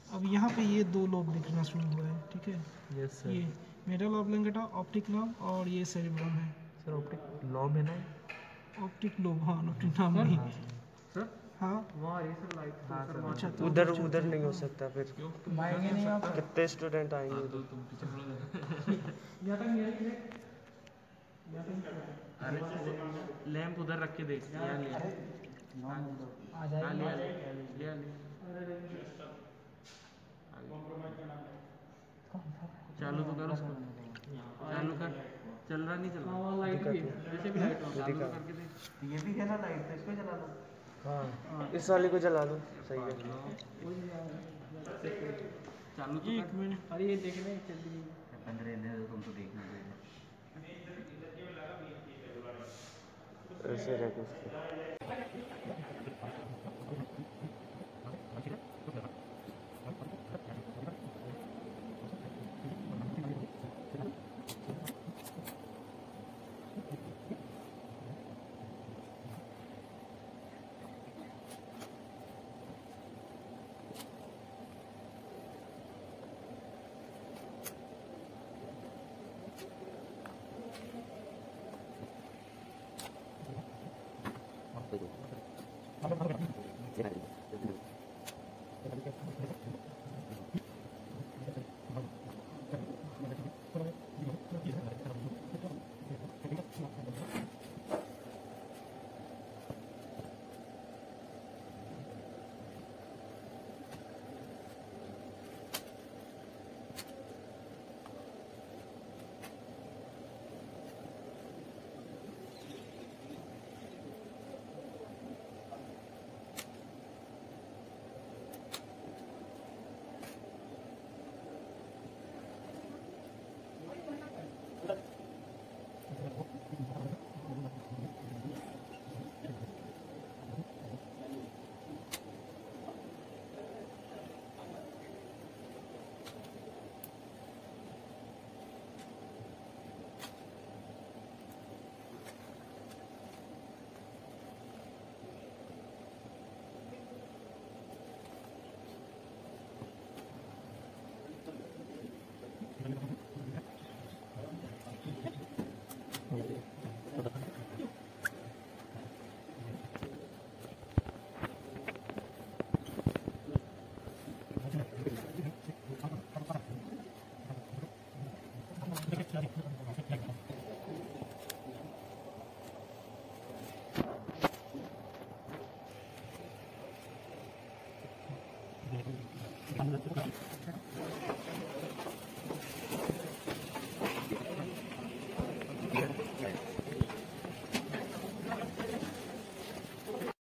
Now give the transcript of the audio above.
अब यहाँ पे ये दो लोब दिखना शुरू हुआ है, ठीक है। Yes sir. ये मेडल ऑब्लिंगेटा, ऑप्टिक नर्व और ये सेरिब्रम है। सर ऑप्टिक लॉब है ना? ऑप्टिक लोब, हाँ ऑप्टिक नाम नहीं। सर हाँ वहाँ ये सर लाइट हाँ सर, अच्छा, तो उधर चलते उधर हैं। नहीं हो सकता फिर। क्यों आएंगे नहीं आप? कितने स्टूडेंट आएंगे उधर? तुम पीछे खड़े हो। यहाँ तक नहीं आएगी, यहाँ तक नहीं अरे लैंप उधर रख के देख। यहाँ ले आ हाँ, जाएगी। ले चालू तो कर उसको, चालू कर। चल रहा नहीं चल रहा? लाइट भी वैसे भी लाइट चालू तो करके देख। ये भी है ना लाइट, तो इसको जला लो। हाँ इस वाले को जला दो, सही है। चालू तो एक मिनट, अरे ये देखने चल रही है। 15 दिन तुम तो देखना चाहिए। ऐसे रख उसको।